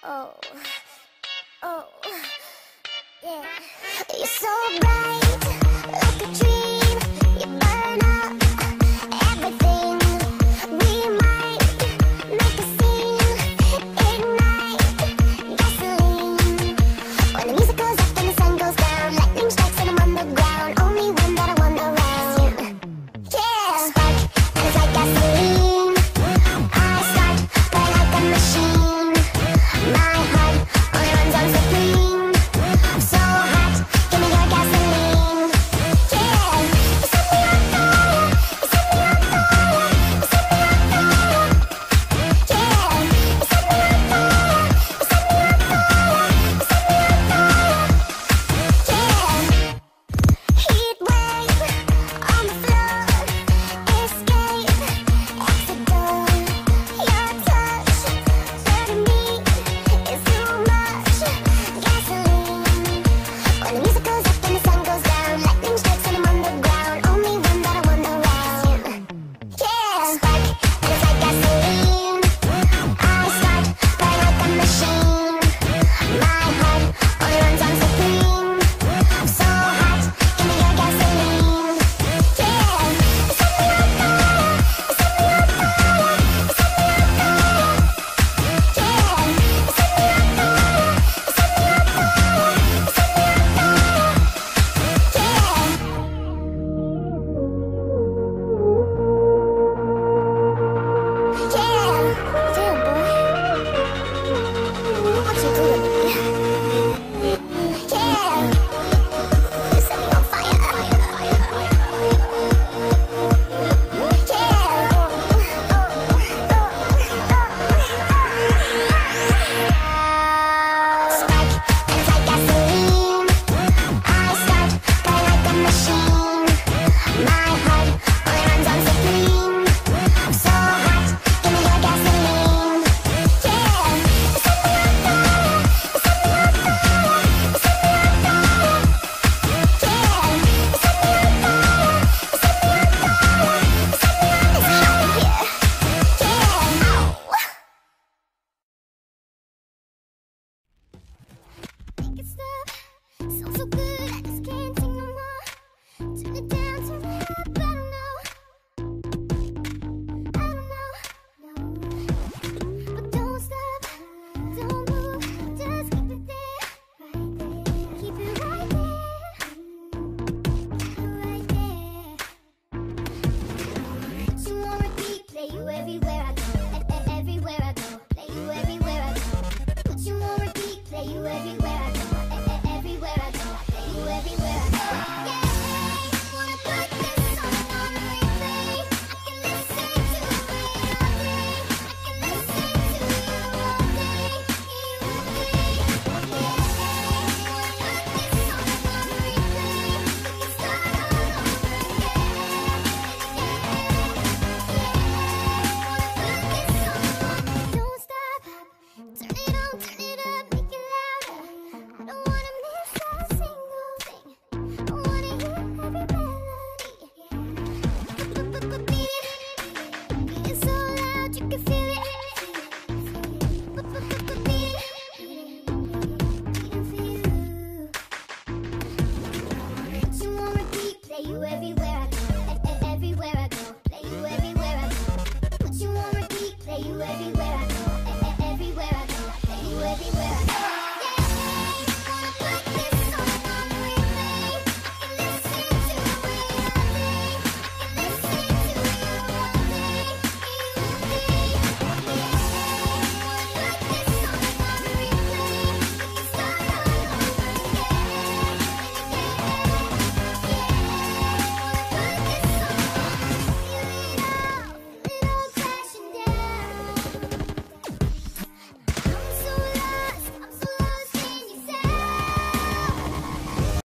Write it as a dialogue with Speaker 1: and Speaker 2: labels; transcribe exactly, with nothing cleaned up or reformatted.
Speaker 1: Oh, oh, yeah. You're so bright, like a dream. You burn up everything. We might make a scene, ignite gasoline. When the music goes up and the sun goes down, lightning strikes and I'm underground. Only one that I want around. Yeah, spark and it's like gasoline. I start burn like a machine. My heart only runs on supreme. So hot, give me your gasoline. Yeah, you set me on fire. You set me on fire. You set me on fire. Yeah, you set me on fire. You set me on fire. You set me on fire. Yeah, heat wave on the floor. Escape, exit door. Your touch, burning me. It's too much gasoline. When the music goes up and the sun goes down, lightning strikes and I'm underground. Only one that I want around. Yeah, spark and it's like gasoline. I start burn like a machine. My heart only runs on supreme. So hot, give me your gasoline. Yeah, you set me on fire. You set me on fire. You set me on fire. Yeah, you set me on fire. You set me on fire. You set me on fire. Yeah. Yeah. Damn, boy. What you do to me? Yeah. You set me on fire. Spark and it's like gasoline. I start burn like a machine. My heart only runs on supreme. So hot, give me your gasoline. Yeah, you set me on fire. You set me on fire. You set me on fire. Yeah, you set me on fire. You set me on fire. You set me on. It's hot in here. Yeah. Ow. Make it stop. Sounds so good, I just can't take no more. Turn it down, turn it up, I don't know. I don't know, no. But don't stop, don't move, just keep it there, right there. Keep it right there, right there. Put you on repeat, play you everywhere I go, e- e- everywhere I go, play you everywhere I go. Put you on repeat, play you everywhere I go, e- e- everywhere I go, play you everywhere I go. Yeah, wanna put this song on replay. I can listen to it all day. I can listen to you all day, you all day. Yeah, wanna put this song on replay. We can start all over again. Don't stop, turn it on, turn it up, make it louder. I don't wanna miss a single thing. I wanna hear every melody. Beat it, beat it so loud you can feel